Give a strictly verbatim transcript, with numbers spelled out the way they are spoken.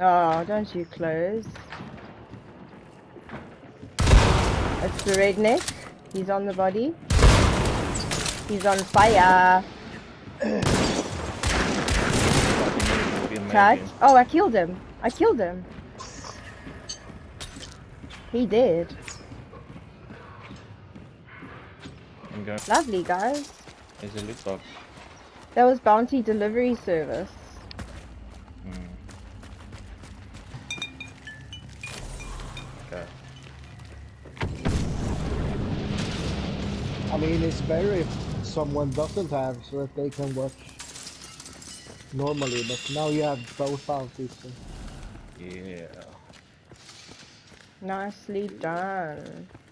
Oh, don't you close. It's the redneck. He's on the body. He's on fire. Touch. Oh, I killed him. I killed him. He did. Lovely, guys. There's a loot box. That was bounty delivery service. Hmm. Okay. I mean, it's better if someone doesn't have, so that they can watch normally, but now you have both bounties. So. Yeah. Nicely done.